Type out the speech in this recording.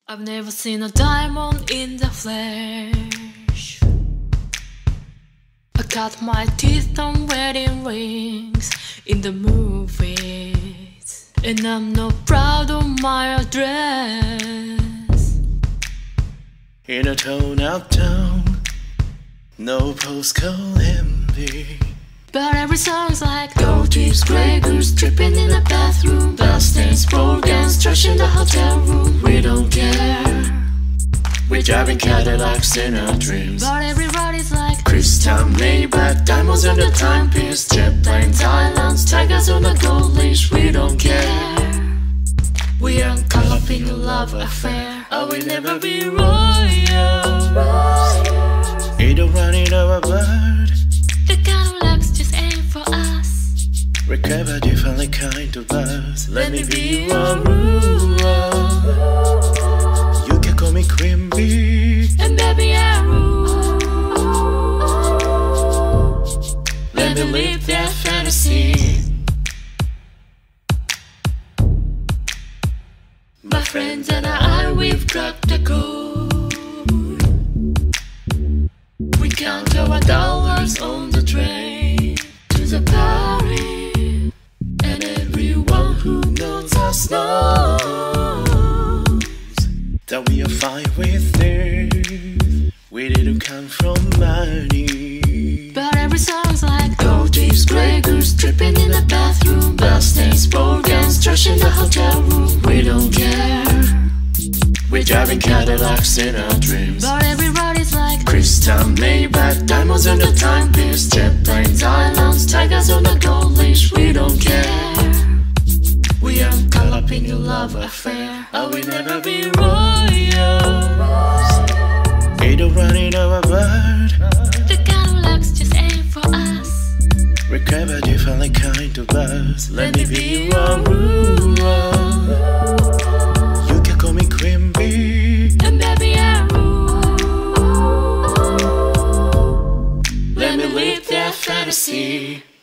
I've never seen a diamond in the flesh. I cut my teeth on wedding rings in the movies, and I'm not proud of my address. In a town uptown, no postcode envy. But every song's like gold teeth, grey goose dripping in the bathroom, bloodstains, bowl guns, trash in the hotel room. We don't care. We're driving Cadillacs in our dreams. But everybody's like crystal Maybach, diamonds on the timepiece, jet planes, islands, tigers on the gold leash. We don't care. We are caught up in a love affair. I will never be royal. Either running over a bird. The Cadillacs just ain't for us. We crave a different kind of buzz. Let me be your ruler. You can call me Queen Bee, and baby I rule. Let me live that fantasy. My friends and I, we've cracked the code. We count our dollars on the train to the party, and everyone who knows us knows that we are fine with this. We didn't come from money. But every song's like gold teeth, grey goose dripping in the bathroom, bloodstains, bowl guns, trash in the hotel room. We don't care. We're driving Cadillacs in our dreams. But everybody's like crystal Maybach, diamonds on the timepiece, jet planes, islands, tigers on the gold leash. We don't care. We are caught up in a love affair. I will never be royal. Either running over a bird. The Cadillacs just ain't for us. We crave a different kind of buzz. Let me be your ruler. You can call me Queen Bee, and baby I rule. Let me live that fantasy.